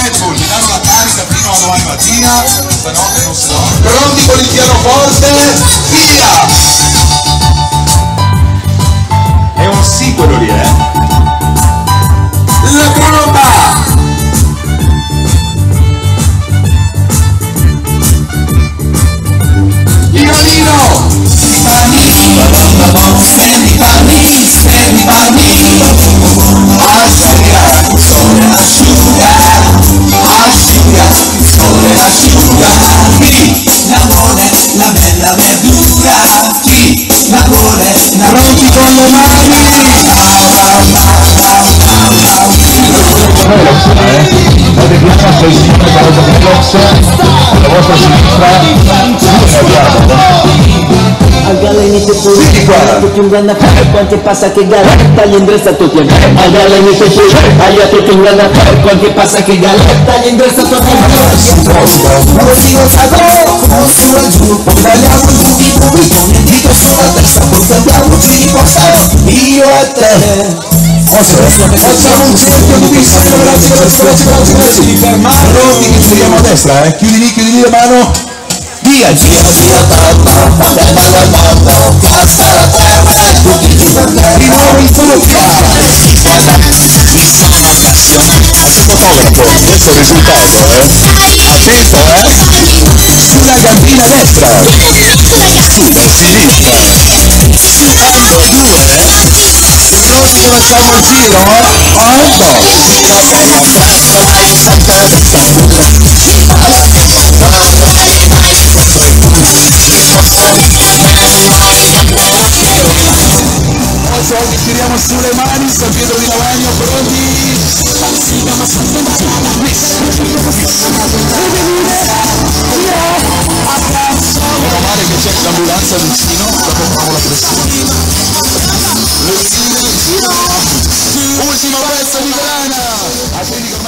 Red Bull, mi danno la carica fino a domani mattina, stanotte non se no. Pronti con il pianoforte? Via! È un sì quello lì, La tromba! Il violino! La bella verdura, chi la vuole, Pronti con le mani! Avete piazza a sinistra per l'autobox, alla vostra sinistra, al galla inizia pure, tutti un grande affare, quanti passa che galetta, gli indressa tutti a me. Al galla inizia pure, agli tutti un grande affare, quanti passa che galetta, gli indressa tutti a me. così lo saprò, come su e giù, poi tagliamo tutti i tubi, con il dito sulla testa, poi cambiamoci di passato, io e te. Facciamo un cerchio di pistola, grazie, di fermare. Pronti che giriamo a destra, chiudi lì le mano. Via, Gira, cassa la terra, tutti giù per terra. di nuovo in solo piano. Fotografo, questo è il risultato, Attento, sulla gambina destra, sulla sinistra. Fanno due. Pronti che facciamo il giro? 8. Oggi tiriamo su le mani, San Pietro di Lavagno, pronti? Meno male che c'è l'ambulanza vicino, dopo facciamo la pressione. Ultimo pezzo di grana!